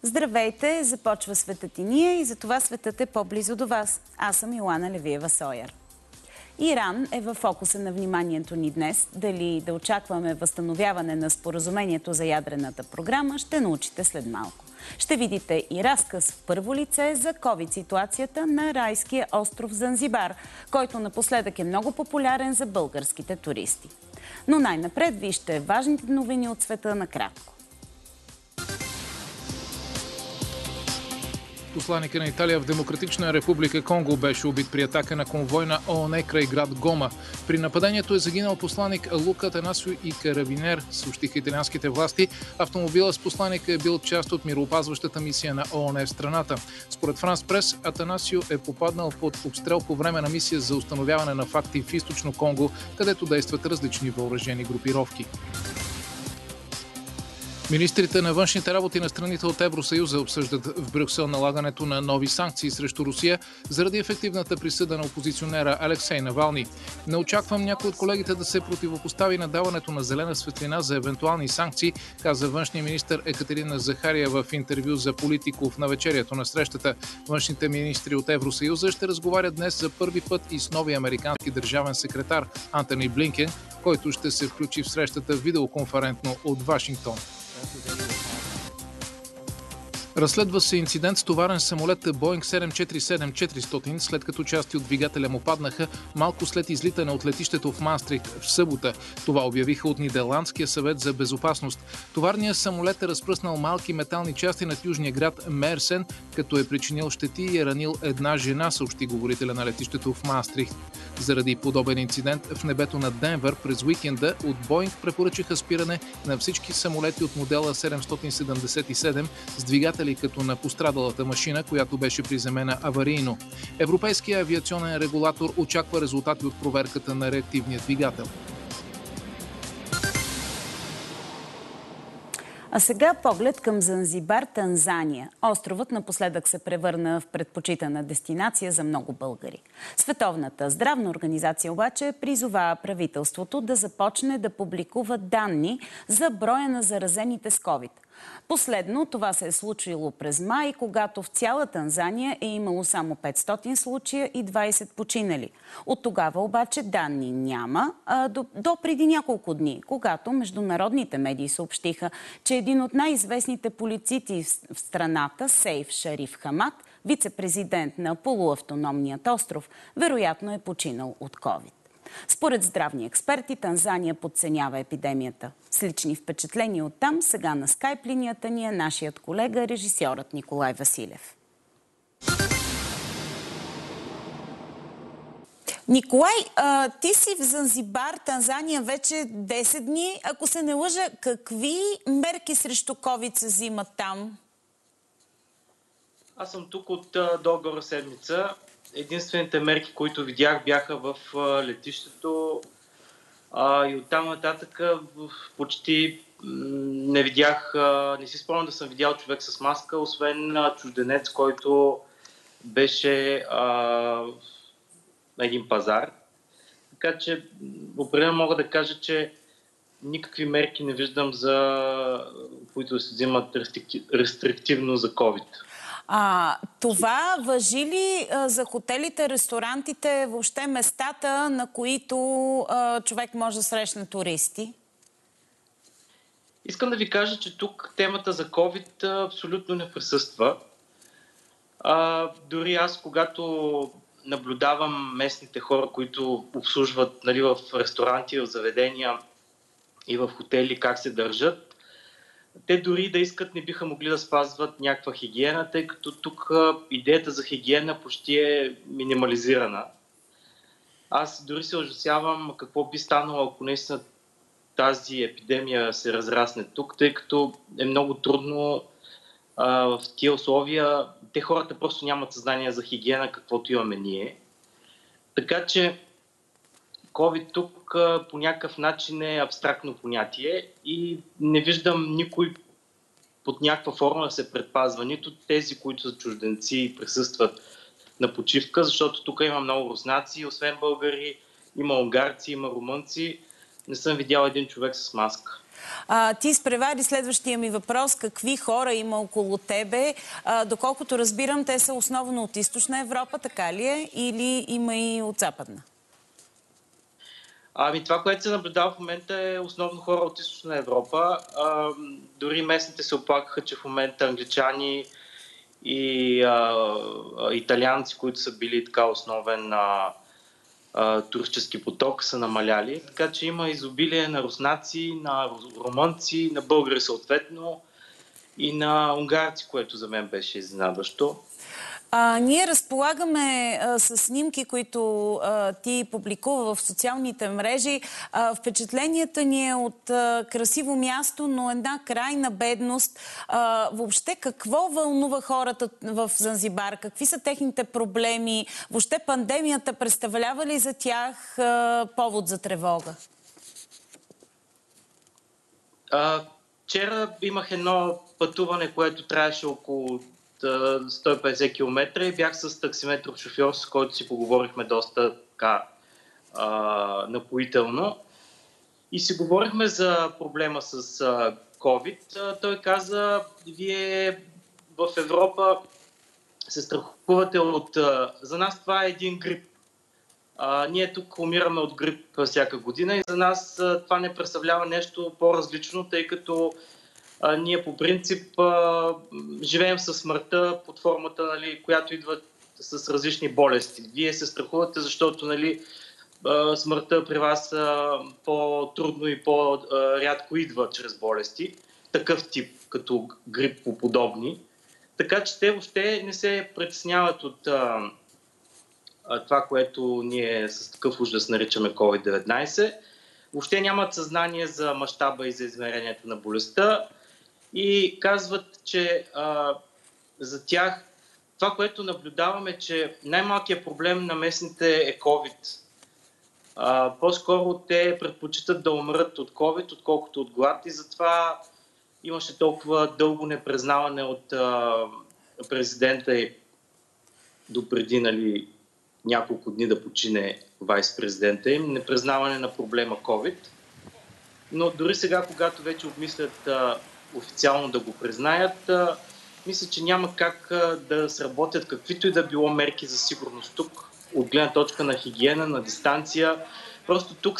Здравейте! Започва Светът и ние и затова светът е по-близо до вас. Аз съм Йоана Левиева-Сойер. Иран е в фокуса на вниманието ни днес. Дали да очакваме възстановяване на споразумението за ядрената програма, ще научите след малко. Ще видите и разказ в първо лице за ковид-ситуацията на райския остров Занзибар, който напоследък е много популярен за българските туристи. Но най-напред вижте важните новини от света накратко. Посланика на Италия в Демократична република Конго беше убит при атака на конвой на ООН край град Гома. При нападението е загинал посланик Лука Атанасио и карабинер, съобщиха италианските власти. Автомобила с посланика е бил част от мироопазващата мисия на ООН в страната. Според Франс Прес, Атанасио е попаднал под обстрел по време на мисия за установяване на факти в източно Конго, където действат различни въоръжени групировки. Министрите на външните работи на страните от Евросъюза обсъждат в Брюксел налагането на нови санкции срещу Русия заради ефективната присъда на опозиционера Алексей Навални. Не очаквам някой от колегите да се противопостави на даването на зелена светлина за евентуални санкции, каза външния министър Екатерина Захариева в интервю за Политико в навечерието на срещата. Външните министри от Евросъюза ще разговарят днес за първи път и с новия американски държавен секретар Антони Блинкен, който ще се включи в срещата видеоконферентно от Вашингтон. Разследва се инцидент с товарен самолет Boeing 747-400, след като части от двигателя му паднаха малко след излитане от летището в Маастрихт в събота. Това обявиха от Нидерландския съвет за безопасност. Товарният самолет е разпръснал малки метални части над южния град Мерсен, като е причинил щети и е ранил една жена, съобщи говорителя на летището в Маастрихт. Заради подобен инцидент в небето на Денвър през уикенда от Боинг препоръчаха спиране на всички самолети от модела 777 с двигатели като на пострадалата машина, която беше приземена аварийно. Европейският авиационен регулатор очаква резултати от проверката на реактивния двигател. А сега поглед към Занзибар, Танзания. Островът напоследък се превърна в предпочитана дестинация за много българи. Световната здравна организация обаче призова правителството да започне да публикува данни за броя на заразените с ковид. Последно това се е случило през май, когато в цяла Танзания е имало само 500 случая и 20 починали. От тогава обаче данни няма, до преди няколко дни, когато международните медии съобщиха, че един от най-известните полицаи в страната, Сейф Шариф Хамад, вице-президент на полуавтономният остров, вероятно е починал от ковид. Според здравни експерти, Танзания подценява епидемията. С лични впечатления оттам, сега на скайп линията ни е нашият колега, режисьорът Николай Василев. Николай, ти си в Занзибар, Танзания вече 10 дни. Ако се не лъжа, какви мерки срещу ковид се взимат там? Аз съм тук от долу-горе седмица. Единствените мерки, които видях, бяха в летището и оттам нататък почти не видях, не си спомням да съм видял човек с маска, освен чужденец, който беше на един пазар. Така че определено мога да кажа, че никакви мерки не виждам, които се взимат рестриктивно за COVID. Това важи ли за хотелите, ресторантите, въобще местата, на които човек може да срещне туристи? Искам да ви кажа, че тук темата за COVID абсолютно не присъства. Дори аз, когато наблюдавам местните хора, които обслужват в ресторанти, в заведения и в хотели, как се държат, те дори да искат не биха могли да спазват някаква хигиена, тъй като тук идеята за хигиена почти е минимализирана. Аз дори се ужасявам какво би станало, ако наистина тази епидемия се разрасне тук, тъй като е много трудно в тия условия. Те хората просто нямат съзнание за хигиена, каквото имаме ние. Така че COVID тук по някакъв начин е абстрактно понятие и не виждам никой под някаква форма да се предпазва. Нито тези, които са чужденци и присъстват на почивка, защото тук има много руснаци, освен българи, има унгарци, има румънци. Не съм видял един човек с маска. Ти изпревари следващия ми въпрос. Какви хора има около тебе? Доколкото разбирам, те са основно от Източна Европа, така ли е? Или има и от Западна? Това, което се наблюдава в момента е основно хора от Източна Европа. Дори местните се оплакаха, че в момента англичани и италианци, които са били така основен туристически поток, са намаляли. Така че има изобилие на руснаци, на румънци, на българи съответно и на унгарци, което за мен беше изненадващо. Ние разполагаме с снимки, които ти публикува в социалните мрежи. Впечатленията ни е от красиво място, но една крайна бедност. Въобще какво вълнува хората в Занзибар? Какви са техните проблеми? Въобще пандемията представлява ли за тях повод за тревога? Вчера имах едно пътуване, което трябваше около 150 км и бях с таксиметров шофьор, с който си поговорихме доста напоително. И си говорихме за проблема с COVID. Той каза, вие в Европа се страхувате от... За нас това е един грип. Ние тук умираме от грип всяка година и за нас това не представлява нещо по-различно, тъй като ние по принцип живеем със смъртта под формата, която идва с различни болести. Вие се страхувате, защото смъртта при вас по-трудно и по-рядко идва чрез болести. Такъв тип, като грипоподобни. Така че те въобще не се притесняват от това, което ние с такъв ужас наричаме COVID-19. Въобще нямат съзнание за мащаба и за измерението на болестта. И казват, че за тях това, което наблюдаваме, че най-малкият проблем на местните е COVID. По-скоро те предпочитат да умрат от COVID, отколкото от глад и затова имаше толкова дълго непризнаване от президента и допреди няколко дни да почине вайс-президента им, непризнаване на проблема COVID. Но дори сега, когато вече обмислят официално да го признаят, мисля, че няма как да сработят каквито и да било мерки за сигурност тук, от гледна точка на хигиена, на дистанция. Просто тук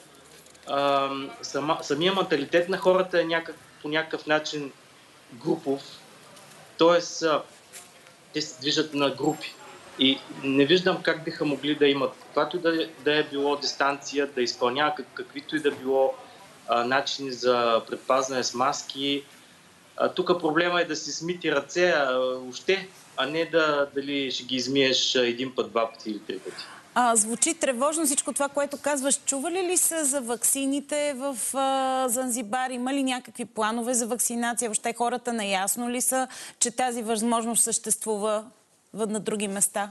самия менталитет на хората е по някакъв начин групов, т.е. те се движат на групи. И не виждам как биха могли да имат каквато да е било дистанция, да изпълняват каквито и да било начини за предпазване с маски. Тук проблема е да си смити ръце още, а не дали ще ги измиеш един път, два пъти или три пъти. Звучи тревожно всичко това, което казваш. Чували ли са за ваксините в Занзибар? Има ли някакви планове за вакцинация? Въобще хората наясно ли са, че тази възможност съществува на други места?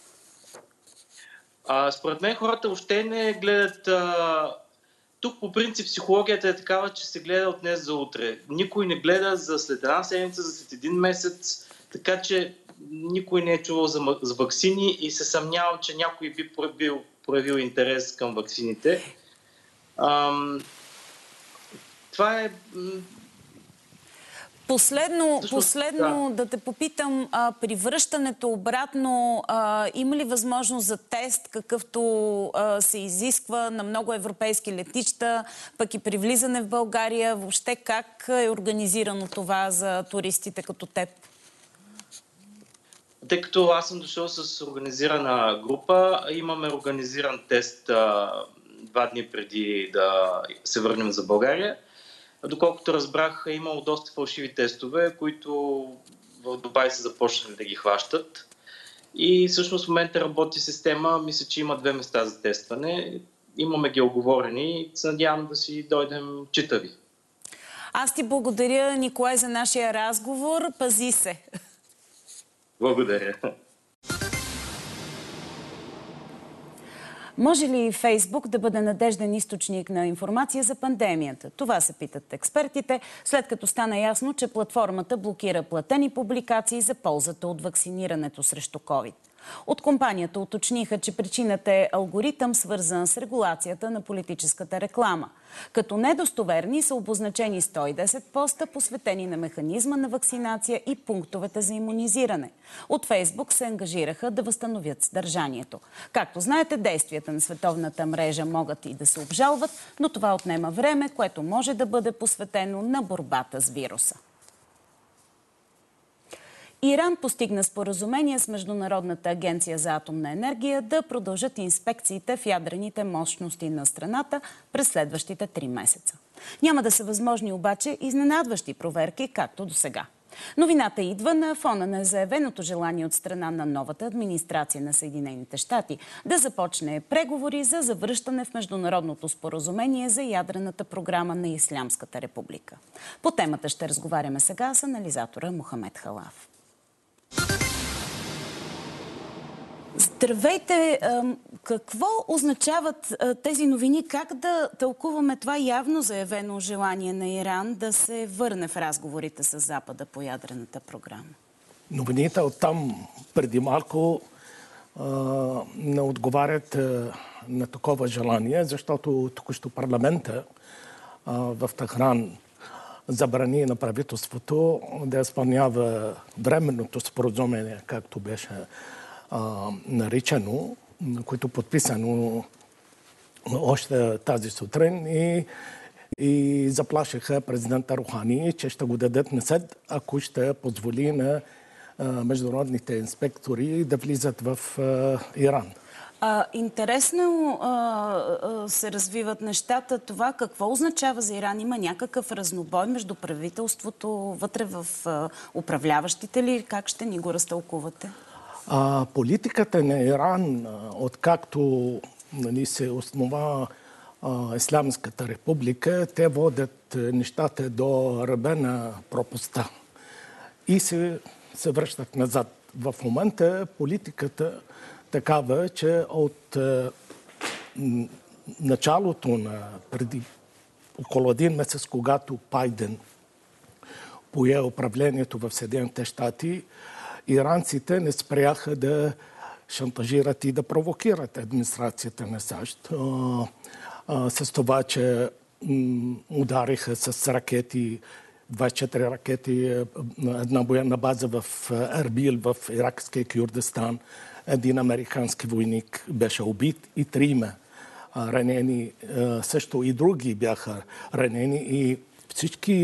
Според мен хората въобще не гледат... Тук по принцип психологията е такава, че се гледа от днес за утре. Никой не гледа за след една седмица, за след един месец, така че никой не е чувал за ваксини и се съмнявам, че някой би проявил интерес към ваксините. Това е... Последно да те попитам, при връщането обратно има ли възможност за тест, какъвто се изисква на много европейски летища, пък и при влизане в България? Въобще как е организирано това за туристите като теб? Тъй като аз съм дошъл с организирана група, имаме организиран тест 2 дни преди да се върнем за България. Доколкото разбрах, е имало доста фалшиви тестове, които в Дубай са започнали да ги хващат. И всъщност в момента работи система, мисля, че има 2 места за тестване. Имаме ги оговорени и се надявам да си дойдем читави. Аз ти благодаря, Николай, за нашия разговор. Пази се! Благодаря. Може ли Фейсбук да бъде надежден източник на информация за пандемията? Това се питат експертите, след като стана ясно, че платформата блокира платени публикации за ползата от вакцинирането срещу COVID. От компанията уточниха, че причината е алгоритъм, свързан с регулацията на политическата реклама. Като недостоверни са обозначени 110 поста, посветени на механизма на вакцинация и пунктовете за имунизиране. От Фейсбук се ангажираха да възстановят съдържанието. Както знаете, действията на световната мрежа могат и да се обжалват, но това отнема време, което може да бъде посветено на борбата с вируса. Иран постигна споразумение с Международната агенция за атомна енергия да продължат инспекциите в ядрените мощности на страната през следващите 3 месеца. Няма да са възможни обаче изненадващи проверки, както до сега. Новината идва на фона на заявеното желание от страна на новата администрация на Съединените щати да започне преговори за завръщане в международното споразумение за ядрената програма на Ислямската република. По темата ще разговаряме сега с анализатора Мохамед Халав. Здравейте! Какво означават тези новини? Как да тълкуваме това явно заявено желание на Иран да се върне в разговорите с Запада по ядрената програма? Новините оттам преди малко не отговарят на такова желание, защото току-що парламента в Техран забрани на правителството да изпълнява временното споразумение, както беше наричано, което подписано още тази сутрин и заплашиха президента Рухани, че ще го дадат на съд, ако ще позволи на международните инспектори да влизат в Иран. Интересно се развиват нещата. Това какво означава за Иран? Има някакъв разнобой между правителството вътре в управляващите ли? Как ще ни го разтълкувате? Политиката на Иран, откакто се основа Ислямската република, те водят нещата до ръба на пропаста и се връщат назад. В момента политиката такава, че от началото на преди около 1 месец, когато Байден пое управлението в Съединените щати, иранците не спряха да шантажират и да провокират администрацията на САЩ с това, че удариха с ракети, 24 ракети, една военна база в Ербил, в иракския Кюрдистан. Един американски войник беше убит и 3 ранени. Също и други бяха ранени. И всички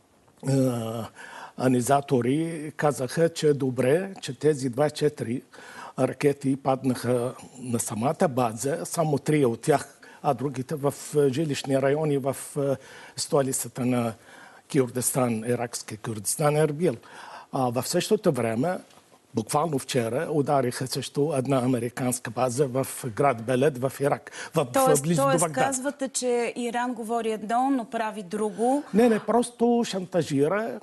анализатори казаха, че е добре, че тези 24 ракети паднаха на самата база, само 3 от тях, а другите в жилищни райони в столицата на Кюрдистан, иракския Кюрдистан, Ербил. В същото време, буквално вчера, удариха също една американска база в град Белед в Ирак, близо до Багдад. Казвате, че Иран говори едно, но прави друго? Не, просто шантажира,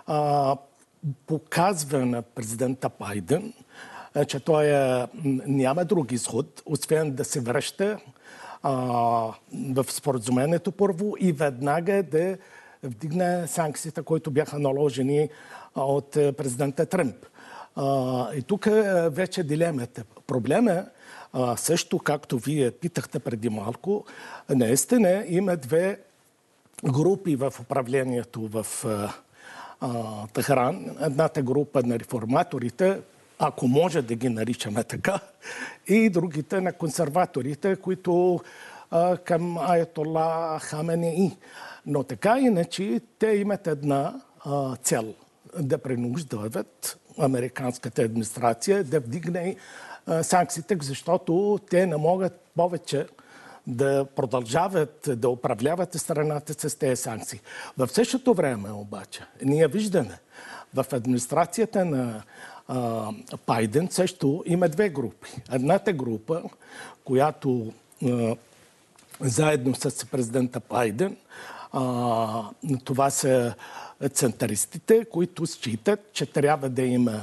показва на президента Байден, че той няма друг изход, освен да се връща в споразумението първо и веднага да вдигне санкциите, които бяха наложени от президента Тръмп. И тук вече дилемата. Проблема също, както вие питахте преди малко, наистина има 2 групи в управлението в Техран. Едната група на реформаторите, ако може да ги наричаме така, и другите на консерваторите, които към Аятолла Хаменеи. Но така иначе те имат една цел да принуждават американската администрация да вдигне санкциите, защото те не могат повече да продължават да управляват страната с тези санкции. В същото време обаче ние виждаме в администрацията на Байден също има 2 групи. Едната група, която заедно с президента Байден, това са центристите, които считат, че трябва да има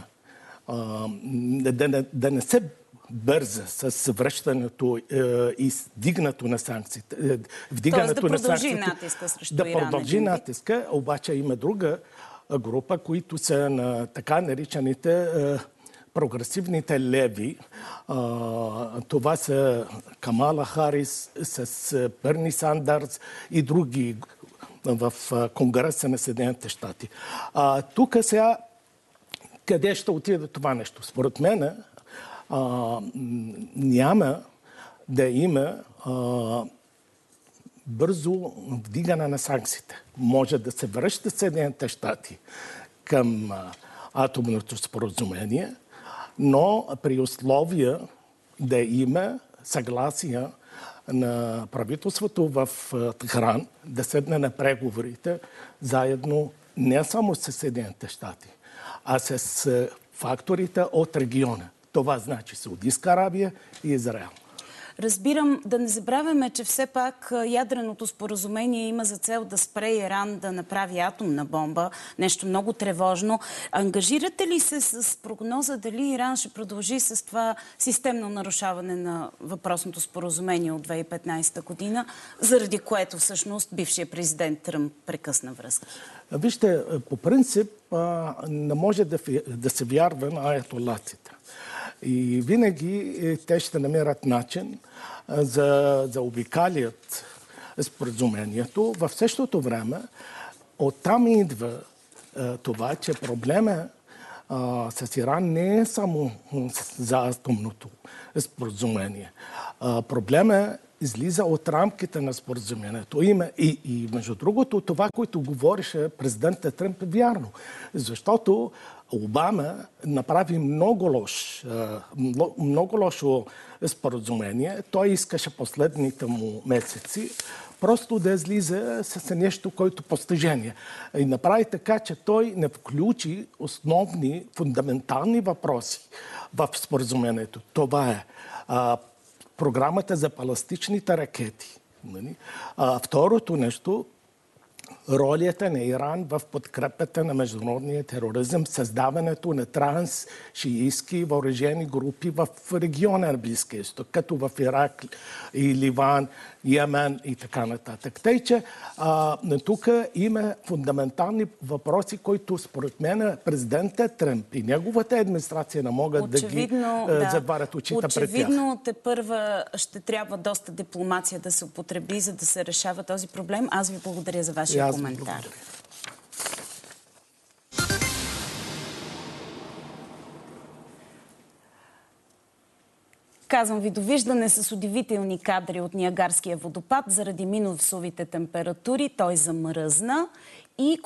да не се бърза с връщането и вдигането на санкциите. Тоест да продължи натиска срещу Иран. Да продължи натиска, обаче има друга група, които са на така наричаните прогресивните леви, това са Камала Харис с Берни Сандърс и други в Конгреса на Съединените щати. Тук сега къде ще отиде това нещо? Според мен няма да има бързо вдигане на санкциите. Може да се връщат Съединените щати към атомното споразумение, но при условия да има съгласие на правителството в Техран да седне на преговорите заедно не само с Съединените щати, а с факторите от региона. Това значи Саудитска Арабия и Израел. Разбирам, да не забравяме, че все пак ядреното споразумение има за цел да спре Иран да направи атомна бомба. Нещо много тревожно. Ангажирате ли се с прогноза дали Иран ще продължи с това системно нарушаване на въпросното споразумение от 2015 година, заради което всъщност бившия президент Тръмп прекъсна връзки? Вижте, по принцип не може да се вярва на аятолатите. И винаги те ще намерят начин за обикалят споразумението. В същото време оттам идва това, че проблема с Иран не е само за атомното споразумение. Проблема излиза от рамките на споразумението. И между другото, това, което говореше президентът Тръмп, е вярно. Защото Обама направи много лошо споразумение. Той искаше последните му месеци просто да излиза с нещо, което постижение. И направи така, че той не включи основни, фундаментални въпроси в споразумението. Това е програмата за балистичните ракети. Второто нещо, ролята на Иран в подкрепата на международния тероризъм, създаването на трансшиитски въоръжени групи в региона на Близкия изток, като в Ирак и Ливан, Йемен и така нататък. Тъй, че тук има фундаментални въпроси, които според мен президента Тръмп и неговата администрация не могат да ги затварят очите пред тях. Очевидно, тепърва ще трябва доста дипломация да се употреби, за да се решава този проблем. Аз ви благодаря за вашия коментар. Казвам ви довиждане с удивителни кадри от Ниагарския водопад. Заради минусовите температури той замръзна и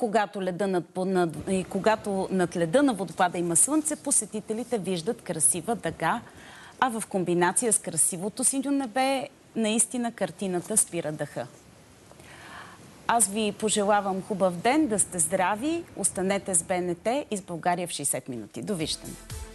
когато над леда на водопада има слънце, посетителите виждат красива дъга, а в комбинация с красивото синьо небе наистина картината спира дъха. Аз ви пожелавам хубав ден, да сте здрави, останете с БНТ и с България в 60 минути. Довиждане!